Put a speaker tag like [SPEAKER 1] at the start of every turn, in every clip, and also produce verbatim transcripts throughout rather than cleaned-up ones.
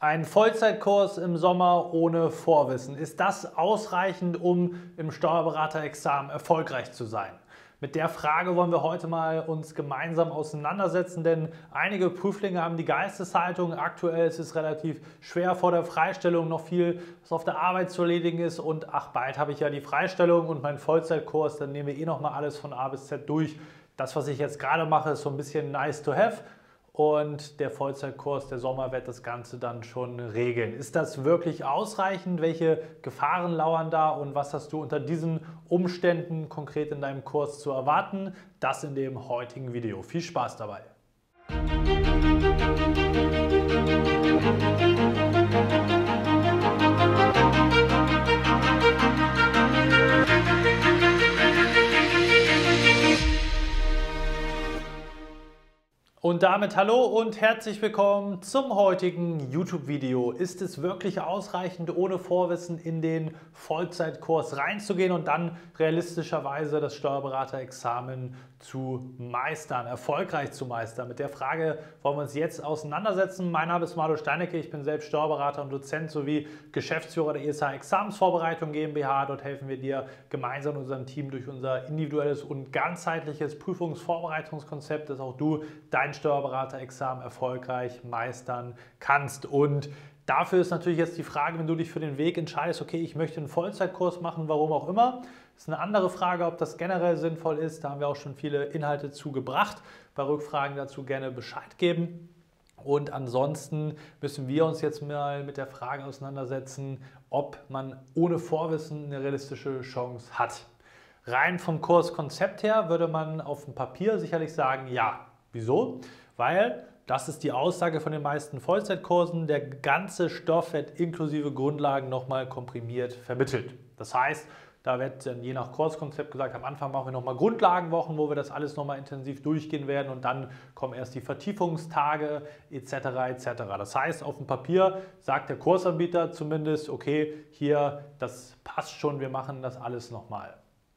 [SPEAKER 1] Ein Vollzeitkurs im Sommer ohne Vorwissen. Ist das ausreichend, um im Steuerberaterexamen erfolgreich zu sein? Mit der Frage wollen wir heute mal uns gemeinsam auseinandersetzen, denn einige Prüflinge haben die Geisteshaltung. Aktuell ist es relativ schwer vor der Freistellung, noch viel, was auf der Arbeit zu erledigen ist und ach, bald habe ich ja die Freistellung und meinen Vollzeitkurs, dann nehmen wir eh noch mal alles von A bis Z durch. Das, was ich jetzt gerade mache, ist so ein bisschen nice to have. Und der Vollzeitkurs, der Sommer, wird das Ganze dann schon regeln. Ist das wirklich ausreichend? Welche Gefahren lauern da und was hast du unter diesen Umständen konkret in deinem Kurs zu erwarten? Das in dem heutigen Video. Viel Spaß dabei! Und damit hallo und herzlich willkommen zum heutigen YouTube-Video. Ist es wirklich ausreichend, ohne Vorwissen in den Vollzeitkurs reinzugehen und dann realistischerweise das Steuerberaterexamen zu meistern, erfolgreich zu meistern? Mit der Frage wollen wir uns jetzt auseinandersetzen. Mein Name ist Marlo Steinecke, ich bin selbst Steuerberater und Dozent sowie Geschäftsführer der E S H Examensvorbereitung GmbH. Dort helfen wir dir gemeinsam mit unserem Team durch unser individuelles und ganzheitliches Prüfungsvorbereitungskonzept, dass auch du dein Steuerberaterexamen erfolgreich meistern kannst. Und dafür ist natürlich jetzt die Frage, wenn du dich für den Weg entscheidest, okay, ich möchte einen Vollzeitkurs machen, warum auch immer. Das ist eine andere Frage, ob das generell sinnvoll ist. Da haben wir auch schon viele Inhalte zugebracht. Bei Rückfragen dazu gerne Bescheid geben. Und ansonsten müssen wir uns jetzt mal mit der Frage auseinandersetzen, ob man ohne Vorwissen eine realistische Chance hat. Rein vom Kurskonzept her würde man auf dem Papier sicherlich sagen, ja. Wieso? Weil, das ist die Aussage von den meisten Vollzeitkursen, der ganze Stoff wird inklusive Grundlagen nochmal komprimiert vermittelt. Das heißt, da wird dann je nach Kurskonzept gesagt, am Anfang machen wir nochmal Grundlagenwochen, wo wir das alles nochmal intensiv durchgehen werden und dann kommen erst die Vertiefungstage et cetera et cetera. Das heißt, auf dem Papier sagt der Kursanbieter zumindest, okay, hier, das passt schon, wir machen das alles nochmal.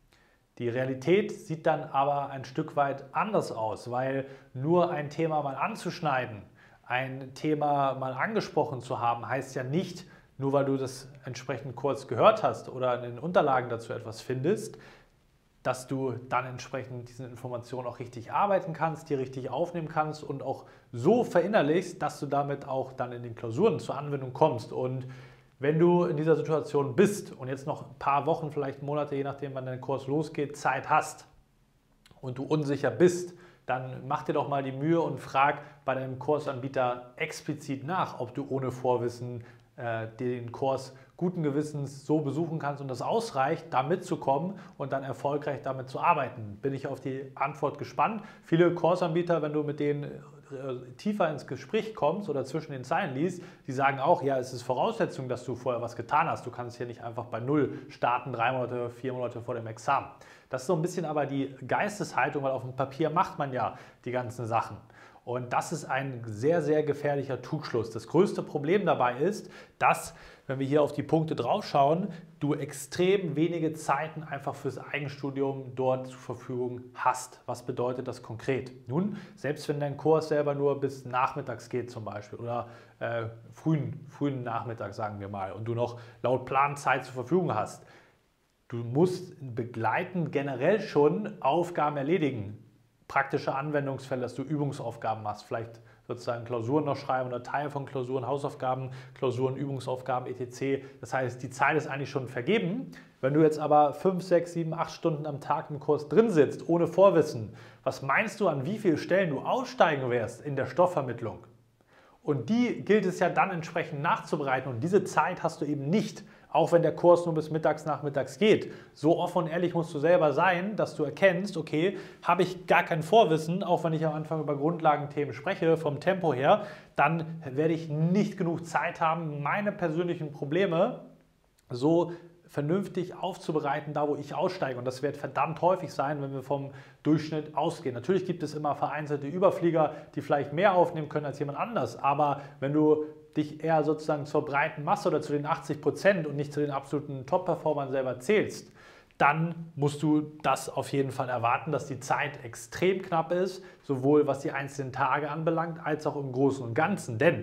[SPEAKER 1] Die Realität sieht dann aber ein Stück weit anders aus, weil nur ein Thema mal anzuschneiden, ein Thema mal angesprochen zu haben, heißt ja nicht, nur weil du das entsprechend kurz gehört hast oder in den Unterlagen dazu etwas findest, dass du dann entsprechend diesen Informationen auch richtig arbeiten kannst, die richtig aufnehmen kannst und auch so verinnerlichst, dass du damit auch dann in den Klausuren zur Anwendung kommst. Und wenn du in dieser Situation bist und jetzt noch ein paar Wochen, vielleicht Monate, je nachdem wann dein Kurs losgeht, Zeit hast und du unsicher bist, dann mach dir doch mal die Mühe und frag bei deinem Kursanbieter explizit nach, ob du ohne Vorwissen äh, den Kurs guten Gewissens so besuchen kannst und das ausreicht, da mitzukommen und dann erfolgreich damit zu arbeiten. Bin ich auf die Antwort gespannt. Viele Kursanbieter, wenn du mit denen tiefer ins Gespräch kommst oder zwischen den Zeilen liest, die sagen auch, ja, es ist Voraussetzung, dass du vorher was getan hast. Du kannst hier nicht einfach bei Null starten, drei Monate, vier Monate vor dem Examen. Das ist so ein bisschen aber die Geisteshaltung, weil auf dem Papier macht man ja die ganzen Sachen. Und das ist ein sehr, sehr gefährlicher Trugschluss. Das größte Problem dabei ist, dass, wenn wir hier auf die Punkte drauf schauen, du extrem wenige Zeiten einfach fürs Eigenstudium dort zur Verfügung hast. Was bedeutet das konkret? Nun, selbst wenn dein Kurs selber nur bis nachmittags geht zum Beispiel oder äh, frühen, frühen Nachmittag, sagen wir mal, und du noch laut Plan Zeit zur Verfügung hast, du musst begleitend generell schon Aufgaben erledigen. Praktische Anwendungsfälle, dass du Übungsaufgaben machst, vielleicht sozusagen Klausuren noch schreiben oder Teil von Klausuren, Hausaufgaben, Klausuren, Übungsaufgaben, et cetera. Das heißt, die Zeit ist eigentlich schon vergeben. Wenn du jetzt aber fünf, sechs, sieben, acht Stunden am Tag im Kurs drin sitzt, ohne Vorwissen, was meinst du, an wie vielen Stellen du aussteigen wirst in der Stoffvermittlung? Und die gilt es ja dann entsprechend nachzubereiten und diese Zeit hast du eben nicht, auch wenn der Kurs nur bis mittags, nachmittags geht. So offen und ehrlich musst du selber sein, dass du erkennst, okay, habe ich gar kein Vorwissen, auch wenn ich am Anfang über Grundlagenthemen spreche, vom Tempo her, dann werde ich nicht genug Zeit haben, meine persönlichen Probleme so vernünftig aufzubereiten, da wo ich aussteige. Und das wird verdammt häufig sein, wenn wir vom Durchschnitt ausgehen. Natürlich gibt es immer vereinzelte Überflieger, die vielleicht mehr aufnehmen können als jemand anders. Aber wenn du dich eher sozusagen zur breiten Masse oder zu den achtzig Prozent und nicht zu den absoluten Top-Performern selber zählst, dann musst du das auf jeden Fall erwarten, dass die Zeit extrem knapp ist, sowohl was die einzelnen Tage anbelangt, als auch im Großen und Ganzen. Denn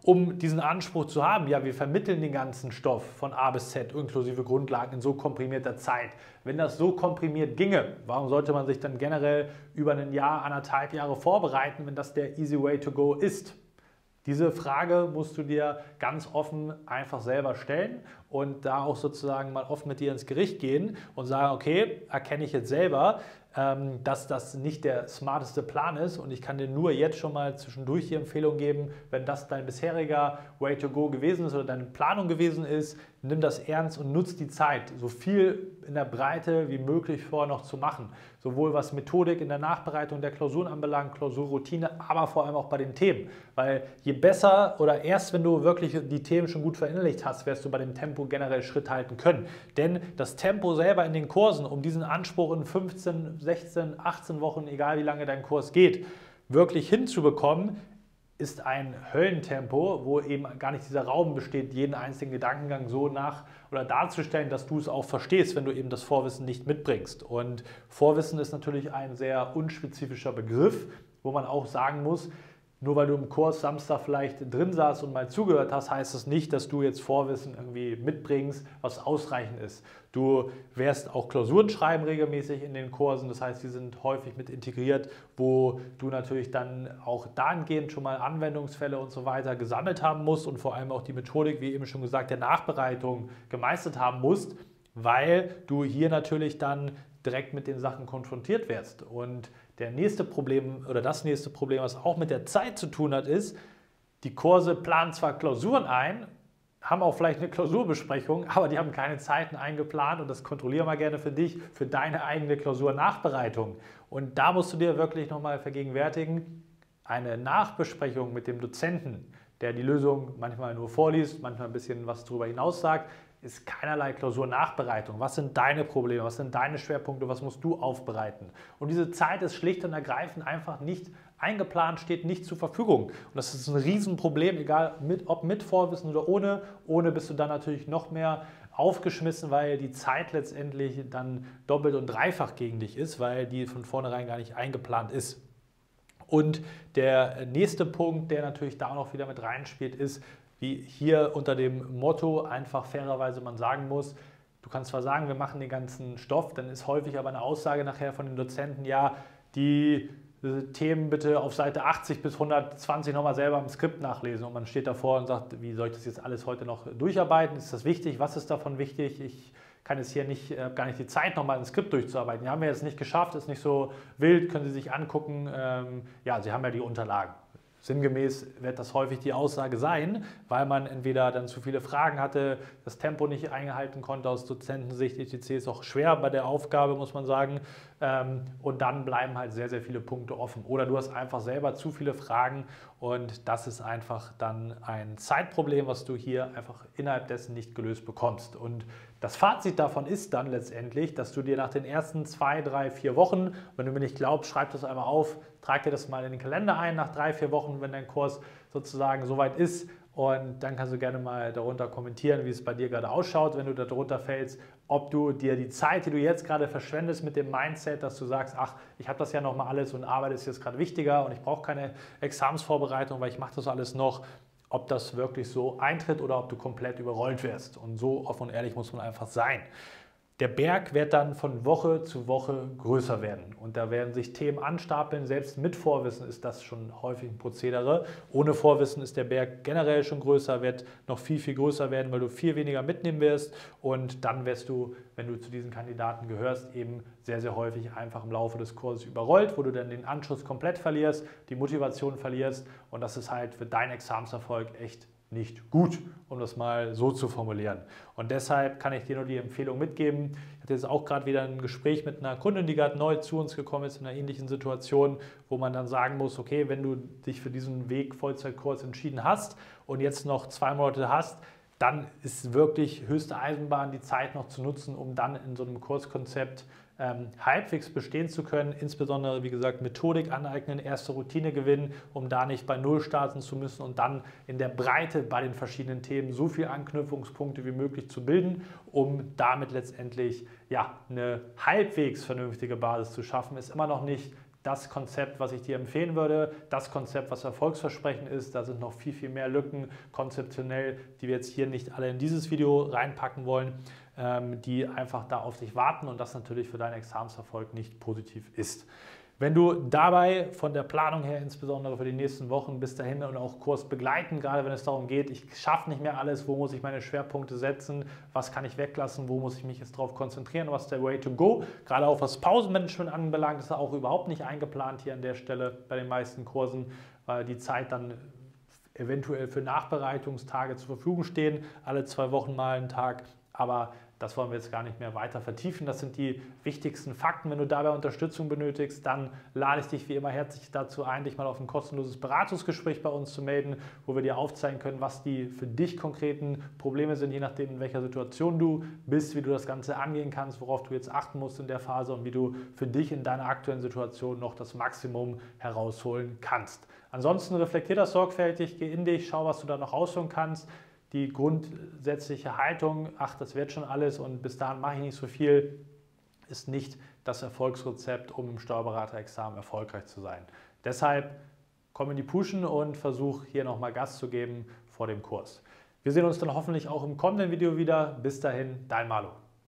[SPEAKER 1] um diesen Anspruch zu haben, ja, wir vermitteln den ganzen Stoff von A bis Z inklusive Grundlagen in so komprimierter Zeit. Wenn das so komprimiert ginge, warum sollte man sich dann generell über ein Jahr, anderthalb Jahre vorbereiten, wenn das der easy way to go ist? Diese Frage musst du dir ganz offen einfach selber stellen und da auch sozusagen mal offen mit dir ins Gericht gehen und sagen, okay, erkenne ich jetzt selber, dass das nicht der smarteste Plan ist und ich kann dir nur jetzt schon mal zwischendurch die Empfehlung geben, wenn das dein bisheriger Way to go gewesen ist oder deine Planung gewesen ist, nimm das ernst und nutz die Zeit, so viel in der Breite wie möglich vorher noch zu machen. Sowohl was Methodik in der Nachbereitung der Klausuren anbelangt, Klausurroutine, aber vor allem auch bei den Themen. Weil je besser oder erst wenn du wirklich die Themen schon gut verinnerlicht hast, wirst du bei dem Tempo generell Schritt halten können. Denn das Tempo selber in den Kursen, um diesen Anspruch in fünfzehn, sechzehn, achtzehn Wochen, egal wie lange dein Kurs geht, wirklich hinzubekommen, ist ein Höllentempo, wo eben gar nicht dieser Raum besteht, jeden einzelnen Gedankengang so nach oder darzustellen, dass du es auch verstehst, wenn du eben das Vorwissen nicht mitbringst. Und Vorwissen ist natürlich ein sehr unspezifischer Begriff, wo man auch sagen muss, nur weil du im Kurs Samstag vielleicht drin saßt und mal zugehört hast, heißt das nicht, dass du jetzt Vorwissen irgendwie mitbringst, was ausreichend ist. Du wirst auch Klausuren schreiben regelmäßig in den Kursen, das heißt, die sind häufig mit integriert, wo du natürlich dann auch dahingehend schon mal Anwendungsfälle und so weiter gesammelt haben musst und vor allem auch die Methodik, wie eben schon gesagt, der Nachbereitung gemeistert haben musst, weil du hier natürlich dann direkt mit den Sachen konfrontiert wirst. Und der nächste Problem oder das nächste Problem, was auch mit der Zeit zu tun hat, ist, die Kurse planen zwar Klausuren ein, haben auch vielleicht eine Klausurbesprechung, aber die haben keine Zeiten eingeplant und das kontrollieren wir gerne für dich, für deine eigene Klausurnachbereitung. Und da musst du dir wirklich nochmal vergegenwärtigen, eine Nachbesprechung mit dem Dozenten, der die Lösung manchmal nur vorliest, manchmal ein bisschen was darüber hinaus sagt, ist keinerlei Klausurnachbereitung. Was sind deine Probleme? Was sind deine Schwerpunkte? Was musst du aufbereiten? Und diese Zeit ist schlicht und ergreifend einfach nicht eingeplant, steht nicht zur Verfügung. Und das ist ein Riesenproblem, egal mit, ob mit Vorwissen oder ohne. Ohne bist du dann natürlich noch mehr aufgeschmissen, weil die Zeit letztendlich dann doppelt und dreifach gegen dich ist, weil die von vornherein gar nicht eingeplant ist. Und der nächste Punkt, der natürlich da auch noch wieder mit reinspielt, ist, wie hier unter dem Motto einfach fairerweise man sagen muss, du kannst zwar sagen, wir machen den ganzen Stoff, dann ist häufig aber eine Aussage nachher von den Dozenten, ja, die Themen bitte auf Seite achtzig bis hundertzwanzig nochmal selber im Skript nachlesen und man steht davor und sagt, wie soll ich das jetzt alles heute noch durcharbeiten? Ist das wichtig? Was ist davon wichtig? Ich kann jetzt hier nicht, äh, gar nicht die Zeit, nochmal ein Skript durchzuarbeiten. Die haben wir jetzt nicht geschafft, ist nicht so wild, können Sie sich angucken. Ähm, ja, Sie haben ja die Unterlagen. Sinngemäß wird das häufig die Aussage sein, weil man entweder dann zu viele Fragen hatte, das Tempo nicht eingehalten konnte aus Dozentensicht, et cetera ist auch schwer bei der Aufgabe, muss man sagen. Und dann bleiben halt sehr, sehr viele Punkte offen. Oder du hast einfach selber zu viele Fragen und das ist einfach dann ein Zeitproblem, was du hier einfach innerhalb dessen nicht gelöst bekommst. Und das Fazit davon ist dann letztendlich, dass du dir nach den ersten zwei, drei, vier Wochen, wenn du mir nicht glaubst, schreib das einmal auf, trag dir das mal in den Kalender ein nach drei, vier Wochen, wenn dein Kurs sozusagen soweit ist. Und dann kannst du gerne mal darunter kommentieren, wie es bei dir gerade ausschaut, wenn du da drunter fällst, ob du dir die Zeit, die du jetzt gerade verschwendest mit dem Mindset, dass du sagst, ach, ich habe das ja nochmal alles und Arbeit ist jetzt gerade wichtiger und ich brauche keine Examensvorbereitung, weil ich mache das alles noch, ob das wirklich so eintritt oder ob du komplett überrollt wirst. Und so offen und ehrlich muss man einfach sein. Der Berg wird dann von Woche zu Woche größer werden und da werden sich Themen anstapeln. Selbst mit Vorwissen ist das schon häufig ein Prozedere. Ohne Vorwissen ist der Berg generell schon größer, wird noch viel, viel größer werden, weil du viel weniger mitnehmen wirst und dann wirst du, wenn du zu diesen Kandidaten gehörst, eben sehr, sehr häufig einfach im Laufe des Kurses überrollt, wo du dann den Anschluss komplett verlierst, die Motivation verlierst und das ist halt für deinen Examenserfolg echt nicht gut, um das mal so zu formulieren. Und deshalb kann ich dir nur die Empfehlung mitgeben. Ich hatte jetzt auch gerade wieder ein Gespräch mit einer Kundin, die gerade neu zu uns gekommen ist, in einer ähnlichen Situation, wo man dann sagen muss, okay, wenn du dich für diesen Weg Vollzeitkurs entschieden hast und jetzt noch zwei Monate hast, dann ist wirklich höchste Eisenbahn, die Zeit noch zu nutzen, um dann in so einem Kurskonzept ähm, halbwegs bestehen zu können. Insbesondere, wie gesagt, Methodik aneignen, erste Routine gewinnen, um da nicht bei Null starten zu müssen und dann in der Breite bei den verschiedenen Themen so viele Anknüpfungspunkte wie möglich zu bilden, um damit letztendlich ja, eine halbwegs vernünftige Basis zu schaffen. Ist immer noch nicht das Konzept, was ich dir empfehlen würde, das Konzept, was erfolgsversprechend ist. Da sind noch viel, viel mehr Lücken konzeptionell, die wir jetzt hier nicht alle in dieses Video reinpacken wollen, ähm, die einfach da auf dich warten und das natürlich für deinen Examenserfolg nicht positiv ist. Wenn du dabei von der Planung her, insbesondere für die nächsten Wochen bis dahin und auch Kurs begleiten, gerade wenn es darum geht, ich schaffe nicht mehr alles, wo muss ich meine Schwerpunkte setzen, was kann ich weglassen, wo muss ich mich jetzt darauf konzentrieren, was ist der Way to go, gerade auch was Pausenmanagement anbelangt, ist auch überhaupt nicht eingeplant hier an der Stelle bei den meisten Kursen, weil die Zeit dann eventuell für Nachbereitungstage zur Verfügung stehen, alle zwei Wochen mal einen Tag, aber das wollen wir jetzt gar nicht mehr weiter vertiefen. Das sind die wichtigsten Fakten. Wenn du dabei Unterstützung benötigst, dann lade ich dich wie immer herzlich dazu ein, dich mal auf ein kostenloses Beratungsgespräch bei uns zu melden, wo wir dir aufzeigen können, was die für dich konkreten Probleme sind, je nachdem, in welcher Situation du bist, wie du das Ganze angehen kannst, worauf du jetzt achten musst in der Phase und wie du für dich in deiner aktuellen Situation noch das Maximum herausholen kannst. Ansonsten reflektier das sorgfältig, geh in dich, schau, was du da noch rausholen kannst. Die grundsätzliche Haltung, ach, das wird schon alles und bis dahin mache ich nicht so viel, ist nicht das Erfolgsrezept, um im Steuerberaterexamen erfolgreich zu sein. Deshalb komm in die Puschen und versuch hier nochmal Gas zu geben vor dem Kurs. Wir sehen uns dann hoffentlich auch im kommenden Video wieder. Bis dahin, dein Marlo.